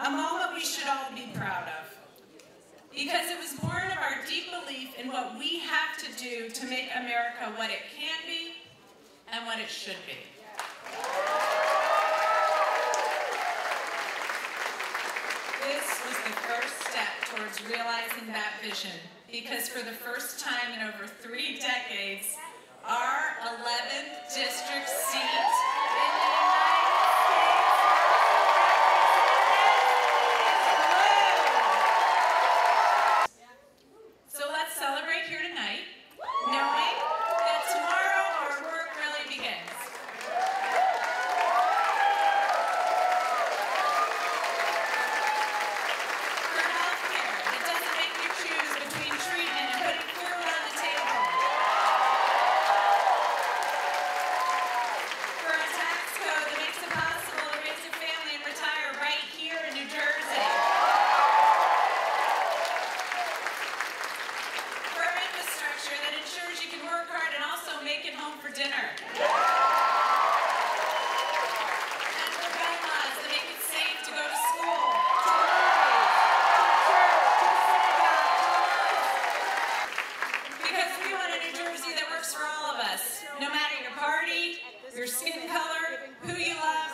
a moment we should all be proud of, because it was born of our deep belief in what we have to do to make America what it can be and what it should be. This was the first step towards realizing that vision, because for the first time in over 3 decades, our 11th district seat in the United States is blue. So let's celebrate here tonight, knowing that tomorrow our work really begins. For health care that doesn't make you choose between treatment and putting food on the table. For a tax code that makes it possible to raise a family and retire right here in New Jersey. For infrastructure that ensures you can work hard and also make it home for dinner. And for gun laws that make it safe to go to school, to the movies, to church, to the synagogue, to the mosque. Because we want a New Jersey that works for all of us, no matter your party, your skin color, who you love,